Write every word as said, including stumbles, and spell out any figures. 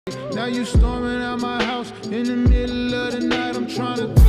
Now you storming out my house in the middle of the night. I'm trying to